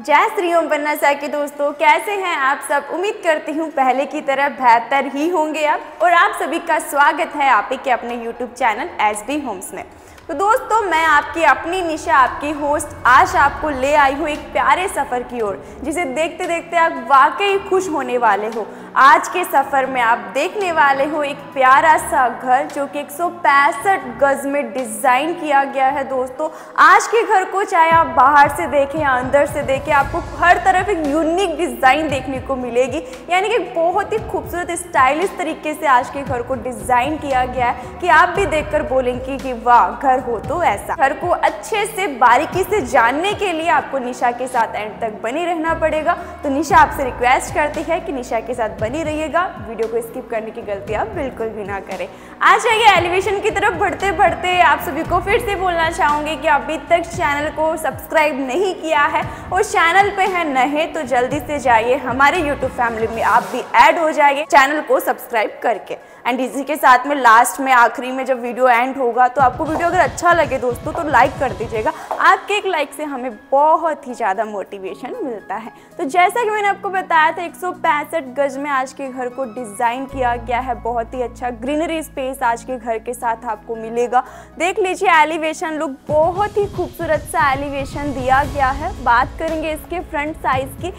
जय श्री ओम पन्ना सा के दोस्तों, कैसे हैं आप सब। उम्मीद करती हूँ पहले की तरह बेहतर ही होंगे आप। और आप सभी का स्वागत है आप ही के अपने YouTube चैनल SB होम्स में। तो दोस्तों, मैं आपकी अपनी निशा, आपकी होस्ट, आज आपको ले आई हूँ एक प्यारे सफ़र की ओर, जिसे देखते देखते आप वाकई खुश होने वाले हो। आज के सफ़र में आप देखने वाले हो एक प्यारा सा घर जो कि 165 गज में डिज़ाइन किया गया है। दोस्तों, आज के घर को चाहे आप बाहर से देखें या अंदर से देखें, आपको हर तरफ एक यूनिक डिज़ाइन देखने को मिलेगी। यानी कि बहुत ही खूबसूरत स्टाइलिश तरीके से आज के घर को डिज़ाइन किया गया है कि आप भी देखकर बोलेंगे कि वाह, घर हो तो ऐसा। घर को अच्छे से बारीकी से जानने के लिए आपको निशा के साथ एंड तक बने रहना पड़ेगा। तो निशा आपसे रिक्वेस्ट करती है कि निशा के साथ बनी रहिएगा, वीडियो को स्किप करने की गलती आप बिल्कुल भी ना करें। आ जाइए एलिवेशन की तरफ बढ़ते बढ़ते आप सभी को फिर से बोलना चाहूँगी कि अभी तक चैनल को सब्सक्राइब नहीं किया है और चैनल पे है नए तो जल्दी से जाइए हमारे यूट्यूब फैमिली में, आप भी ऐड हो जाइए चैनल को सब्सक्राइब करके। एंड इसी के साथ में लास्ट में आखिरी में जब वीडियो एंड होगा तो आपको वीडियो अगर अच्छा लगे दोस्तों तो लाइक कर दीजिएगा। आपके एक लाइक से हमें बहुत ही ज़्यादा मोटिवेशन मिलता है। तो जैसा कि मैंने आपको बताया था, 165 गज में आज के घर को डिज़ाइन किया गया है। बहुत ही अच्छा ग्रीनरी स्पेस आज के घर के साथ आपको मिलेगा। देख लीजिए एलिवेशन लुक, बहुत ही खूबसूरत सा एलिवेशन दिया गया है। बात करेंगे इसके फ्रंट साइज़ की,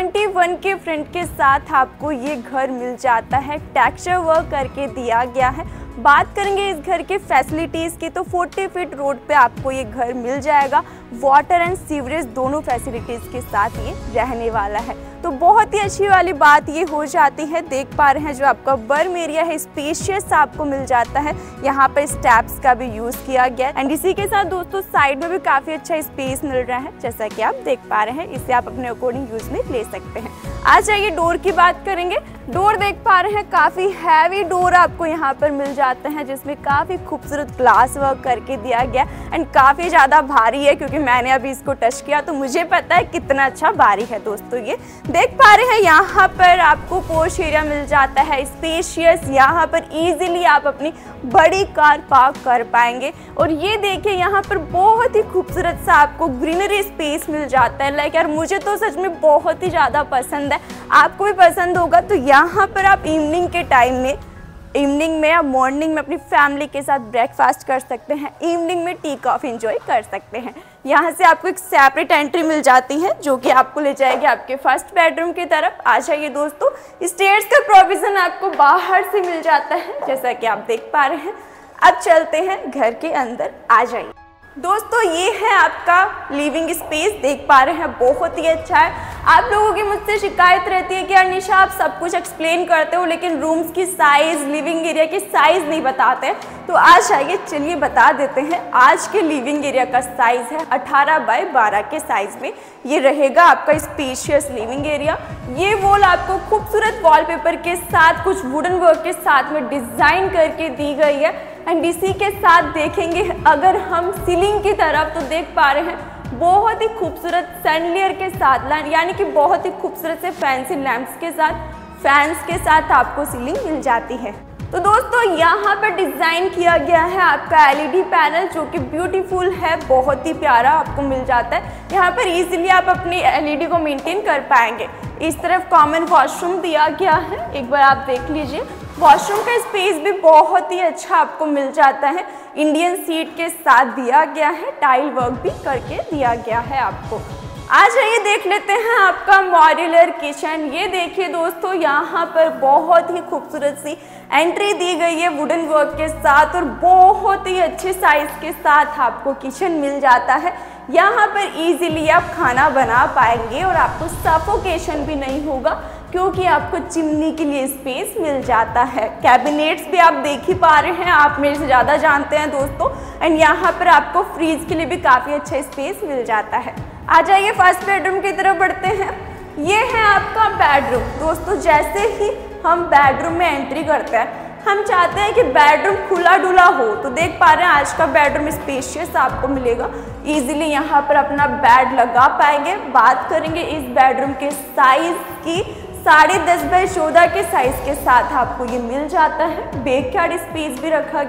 21 के फ्रंट के साथ आपको ये घर मिल जाता है। टेक्सचर वर्क करके दिया गया है। बात करेंगे इस घर के फैसिलिटीज़ की, तो 40 फीट रोड पे आपको ये घर मिल जाएगा। वाटर एंड सीवरेज दोनों फैसिलिटीज़ के साथ ये रहने वाला है। तो बहुत ही अच्छी वाली बात ये हो जाती है, देख पा रहे हैं जो आपका बर्म एरिया है स्पेशियस आपको मिल जाता है। यहाँ पर स्टेप्स का भी यूज़ किया गया है। एंड इसी के साथ दोस्तों साइड में भी काफ़ी अच्छा स्पेस मिल रहा है, जैसा कि आप देख पा रहे हैं। इसे आप अपने अकॉर्डिंग यूज़ में ले सकते हैं। आ जाइए डोर की बात करेंगे। डोर देख पा रहे हैं, काफ़ी हैवी डोर आपको यहाँ पर मिल जाते हैं, जिसमें काफ़ी खूबसूरत ग्लास वर्क करके दिया गया एंड काफ़ी ज़्यादा भारी है, क्योंकि मैंने अभी इसको टच किया तो मुझे पता है कितना अच्छा भारी है। दोस्तों ये देख पा रहे हैं, यहाँ पर आपको पोर्च एरिया मिल जाता है स्पेशियस। यहाँ पर इजीली आप अपनी बड़ी कार पार्क कर पाएंगे। और ये देखिए यहाँ पर बहुत ही खूबसूरत सा आपको ग्रीनरी स्पेस मिल जाता है। लाइक यार, मुझे तो सच में बहुत ही ज़्यादा पसंद है, आपको भी पसंद होगा। तो यहाँ पर आप इवनिंग के टाइम में, इवनिंग में या मॉर्निंग में अपनी फैमिली के साथ ब्रेकफास्ट कर सकते हैं, इवनिंग में टी कॉफ़ी एंजॉय कर सकते हैं। यहाँ से आपको एक सेपरेट एंट्री मिल जाती है जो कि आपको ले जाएगी आपके फर्स्ट बेडरूम की तरफ। आ जाइए दोस्तों, स्टेयर्स का प्रोविज़न आपको बाहर से मिल जाता है, जैसा कि आप देख पा रहे हैं। अब चलते हैं घर के अंदर, आ जाइए दोस्तों। ये है आपका लिविंग स्पेस, देख पा रहे हैं बहुत ही अच्छा है। आप लोगों की मुझसे शिकायत रहती है कि यार निशा, आप सब कुछ एक्सप्लेन करते हो लेकिन रूम्स की साइज़, लिविंग एरिया की साइज़ नहीं बताते। तो आज आइए चलिए बता देते हैं। आज के लिविंग एरिया का साइज़ है 18 बाय 12 के साइज़ में ये रहेगा आपका स्पेशियस लिविंग एरिया। ये वॉल आपको खूबसूरत वॉलपेपर के साथ कुछ वुडन वर्क के साथ में डिज़ाइन करके दी गई है। एंड इसी के साथ देखेंगे अगर हम सीलिंग की तरफ, तो देख पा रहे हैं बहुत ही खूबसूरत सैंडलियर के साथ, यानी कि बहुत ही खूबसूरत से फैंसी लैंप्स के साथ, फैंस के साथ आपको सीलिंग मिल जाती है। तो दोस्तों यहाँ पर डिज़ाइन किया गया है आपका LED पैनल, जो कि ब्यूटीफुल है, बहुत ही प्यारा आपको मिल जाता है। यहाँ पर इजीली आप अपनी LED को मेंटेन कर पाएंगे। इस तरफ कॉमन वॉशरूम दिया गया है, एक बार आप देख लीजिए। वॉशरूम का स्पेस भी बहुत ही अच्छा आपको मिल जाता है, इंडियन सीट के साथ दिया गया है, टाइल वर्क भी करके दिया गया है आपको। आ जाइए देख लेते हैं आपका मॉड्यूलर किचन। ये देखिए दोस्तों, यहाँ पर बहुत ही खूबसूरत सी एंट्री दी गई है वुडन वर्क के साथ और बहुत ही अच्छे साइज के साथ आपको किचन मिल जाता है। यहाँ पर इजीली आप खाना बना पाएंगे और आपको सफोकेशन भी नहीं होगा, क्योंकि आपको चिमनी के लिए स्पेस मिल जाता है। कैबिनेट्स भी आप देख ही पा रहे हैं, आप मेरे से ज़्यादा जानते हैं दोस्तों। एंड यहाँ पर आपको फ्रीज के लिए भी काफ़ी अच्छा स्पेस मिल जाता है। आ जाइए फर्स्ट बेडरूम की तरफ बढ़ते हैं। ये है आपका बेडरूम। दोस्तों जैसे ही हम बेडरूम में एंट्री करते हैं, हम चाहते हैं कि बेडरूम खुला डुला हो। तो देख पा रहे हैं आज का बेडरूम स्पेशियस आपको मिलेगा, इजीली यहाँ पर अपना बेड लगा पाएंगे। बात करेंगे इस बेडरूम के साइज़ की, 10.5 बाय 14 के साइज़ के साथ आपको ये मिल जाता है। बैकयार्ड स्पेस भी रखा गया है।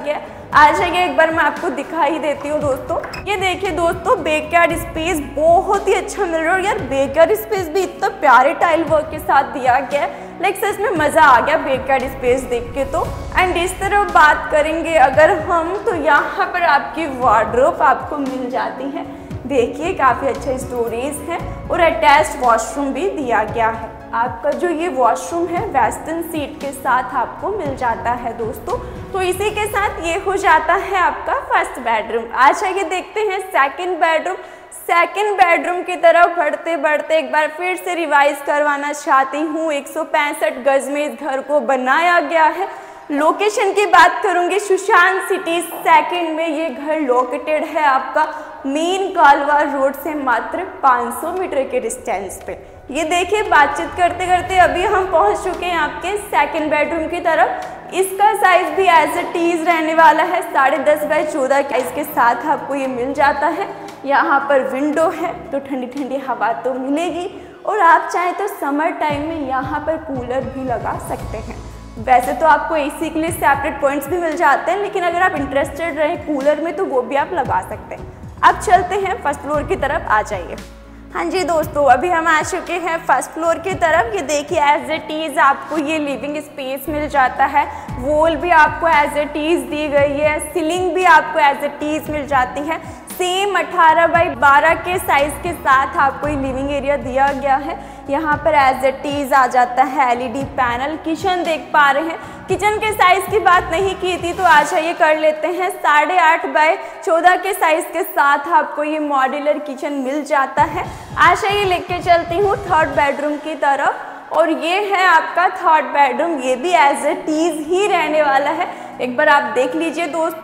आ जाइए, एक बार मैं आपको दिखा ही देती हूँ दोस्तों। ये देखिए दोस्तों, बैकयार्ड स्पेस बहुत ही अच्छा मिल रहा है। और यार बैकयार्ड स्पेस भी इतना प्यारे टाइल वर्क के साथ दिया गया है, लाइक सच में मज़ा आ गया बैकयार्ड स्पेस देख के तो। एंड इस तरह बात करेंगे अगर हम, तो यहाँ पर आपकी वार्डरोब आपको मिल जाती है। देखिए काफ़ी अच्छा स्टोरेज है और अटैच्ड वॉशरूम भी दिया गया है। आपका जो ये वॉशरूम है वेस्टर्न सीट के साथ आपको मिल जाता है दोस्तों। तो इसी के साथ ये हो जाता है आपका फर्स्ट बेडरूम। अच्छा ये देखते हैं सेकंड बेडरूम। सेकंड बेडरूम की तरफ बढ़ते बढ़ते एक बार फिर से रिवाइज करवाना चाहती हूँ। 165 गज में इस घर को बनाया गया है। लोकेशन की बात करूंगी, सुशांत सिटी सेकंड में ये घर लोकेटेड है आपका मेन कालवा रोड से मात्र 500 मीटर के डिस्टेंस पे। ये देखिए बातचीत करते करते अभी हम पहुंच चुके हैं आपके सेकंड बेडरूम की तरफ। इसका साइज भी एज इट इज रहने वाला है 10.5 बाय 14 के साइज के साथ आपको ये मिल जाता है। यहाँ पर विंडो है तो ठंडी ठंडी हवा तो मिलेगी, और आप चाहें तो समर टाइम में यहाँ पर कूलर भी लगा सकते हैं। वैसे तो आपको एसी के लिए सेपरेट पॉइंट्स भी मिल जाते हैं, लेकिन अगर आप इंटरेस्टेड रहे कूलर में तो वो भी आप लगा सकते हैं। अब चलते हैं फर्स्ट फ्लोर की तरफ, आ जाइए। हाँ जी दोस्तों, अभी हम आ चुके हैं फर्स्ट फ्लोर की तरफ। ये देखिए एज इट इज़ आपको ये लिविंग स्पेस मिल जाता है। वॉल भी आपको एज इट इज़ दी गई है, सीलिंग भी आपको एज इट इज़ मिल जाती है। सेम 18 बाई 12 के साइज के साथ आपको ये लिविंग एरिया दिया गया है। यहाँ पर एज इट इज आ जाता है एलईडी पैनल। किचन देख पा रहे हैं, किचन के साइज की बात नहीं की थी तो आज ये कर लेते हैं। 8.5 बाई 14 के साइज के साथ आपको ये मॉड्यूलर किचन मिल जाता है। आज ये लेके चलती हूँ थर्ड बेडरूम की तरफ, और ये है आपका थर्ड बेडरूम। ये भी एज इट इज ही रहने वाला है, एक बार आप देख लीजिए दोस्तों।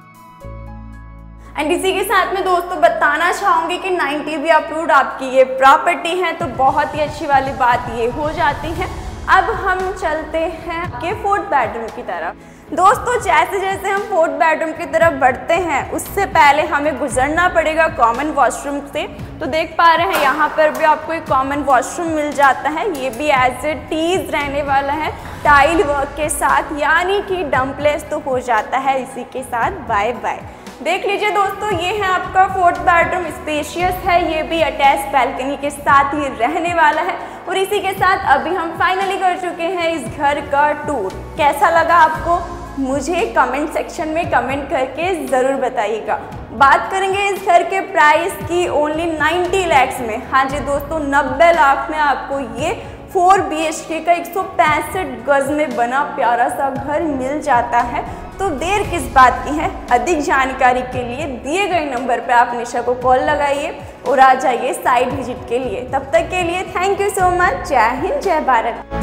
एंड इसी के साथ में दोस्तों बताना चाहूँगी कि 90B अप्रूव्ड आपकी ये प्रॉपर्टी है, तो बहुत ही अच्छी वाली बात ये हो जाती है। अब हम चलते हैं के फोर्थ बेडरूम की तरफ। दोस्तों जैसे जैसे हम फोर्थ बेडरूम की तरफ बढ़ते हैं उससे पहले हमें गुजरना पड़ेगा कॉमन वॉशरूम से। तो देख पा रहे हैं यहाँ पर भी आपको एक कॉमन वॉशरूम मिल जाता है। ये भी एज इट इज रहने वाला है टाइल वर्क के साथ, यानी कि डम्पलेस तो हो जाता है इसी के साथ बाय बाय। देख लीजिए दोस्तों, ये है आपका फोर्थ बेडरूम, स्पेशियस है, ये भी अटैच बैल्कनी के साथ ही रहने वाला है। और इसी के साथ अभी हम फाइनली कर चुके हैं इस घर का टूर। कैसा लगा आपको मुझे कमेंट सेक्शन में कमेंट करके ज़रूर बताइएगा। बात करेंगे इस घर के प्राइस की ओनली 90 लाख में। हाँ जी दोस्तों, 90 लाख में आपको ये 4 BHK का 165 गज में बना प्यारा सा घर मिल जाता है। तो देर किस बात की है, अधिक जानकारी के लिए दिए गए नंबर पर आप निशा को कॉल लगाइए और आ जाइए साइट विजिट के लिए। तब तक के लिए थैंक यू सो मच। जय हिंद, जय भारत।